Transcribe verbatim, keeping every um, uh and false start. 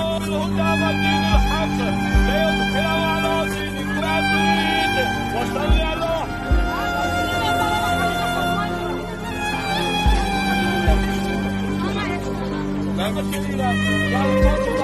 بالهدى ودين الحق ليظهره على دين كل يريد وصل على لا تخيل